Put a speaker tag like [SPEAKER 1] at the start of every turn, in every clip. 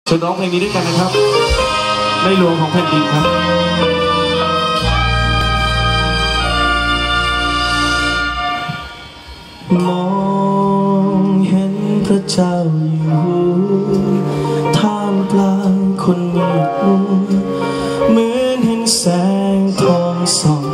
[SPEAKER 1] จะร้องเพลงนี้ด้วยกันนะครับในหลวงของแผ่นดินครับ
[SPEAKER 2] มองเห็นพระเจ้าอยู่ท่ามกลางคนมืดมัวเหมือนเห็นแสงทองส่อง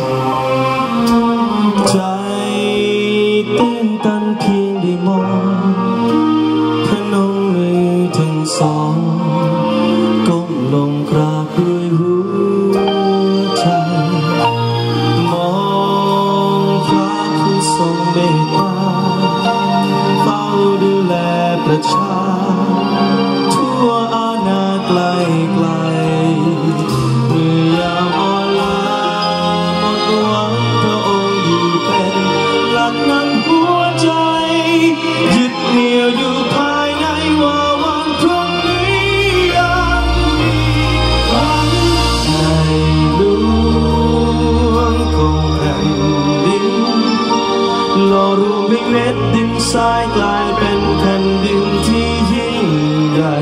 [SPEAKER 2] ใจตื่นตันเพียงได้มองพนมมือทั้งสองก้มลงกราบด้วยหัวใจมองพระผู้ทรงเมตตาเฝ้าดูแลประชาทั่วอาณาไกลไกลเมื่อยามอ่อนล้าหมดหวังพระองค์อยู่เป็นหลักนำหัวใจยึดเหนี่ยวอยู่ภายในว่าวันพรุ่งนี้ยังมีหวังในหลวงของแผ่นดินหล่อรวมเป็นเม็ดดินทรายกลายเป็นแผ่นดินที่ยิ่งใหญ่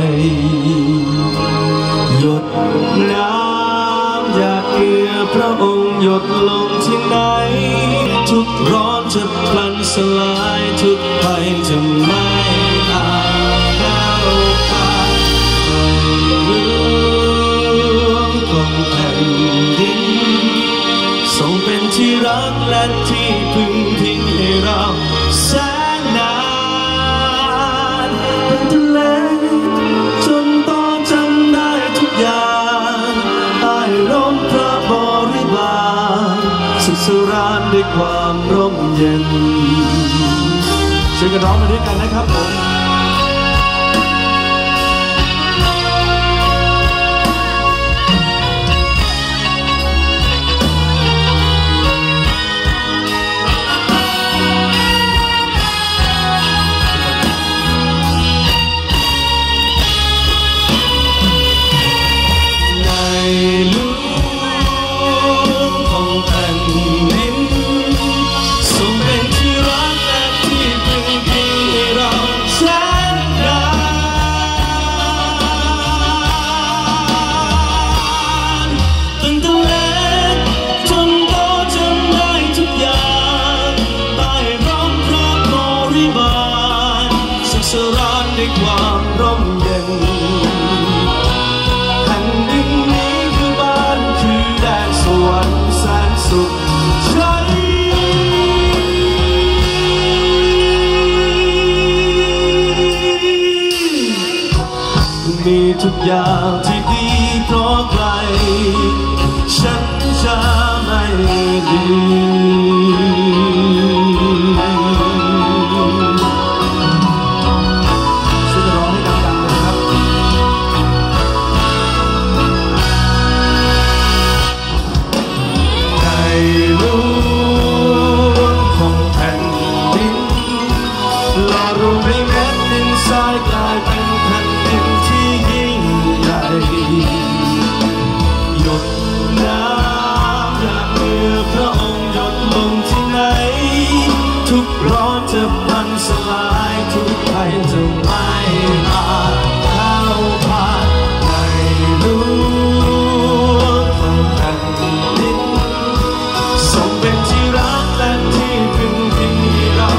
[SPEAKER 2] หยดน้ำหยาดเหงื่อพระองค์หยดลงที่ไหนทุกร้อนจะพลันสลายทุกภัยจะไม่อาจเข้าใกล้หลวงของแผ่นดินทรงเป็นที่รักและที่พึ่งพิงให้เราแสนนานเป็นทะเลจนต่อจำได้ทุกอย่างใต้ร่มพระบริบาลสุขสรานด้วยความร่มเย็น
[SPEAKER 1] ช่วยกันร้องมาด้วยกันนะครับผม
[SPEAKER 2] สรานด้วยความร่มเย็นแผ่นดินนี้คือบ้านคือแดนสวรรค์แสนสุขใจมีทุกอย่างที่ดีเพราะใครฉันจะไม่ลืกลายเป็นแผ่นดินที่ยิ่งใหญ่หยดน้ำหยาดเหงื่อพระองค์หยดลงที่ไหนทุกร้อนจะพันสลายทุกภัยจะไม่อาจเข้าผ่านในหลวงของแผ่นดินทรงเป็นที่รักและที่พึ่งพิงให้เรา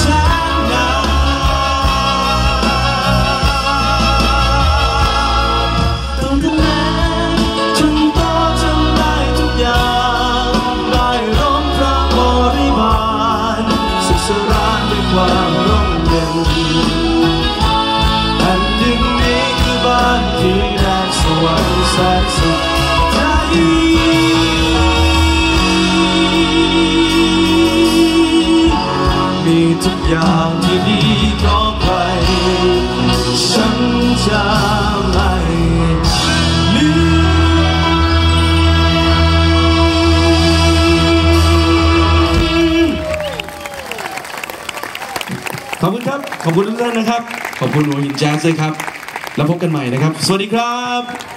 [SPEAKER 2] ความร่มเย็นแผ่นดินนี้คือบ้านที่แดนสวรรค์แสนสุขใจมีทุกอย่างที่ดีต่อไปฉันจะไม่ลืม
[SPEAKER 1] ขอบคุณครับขอบคุณทุกท่านนะครับขอบคุณหัวหินแจ๊สด้วยครับแล้วพบกันใหม่นะครับสวัสดีครับ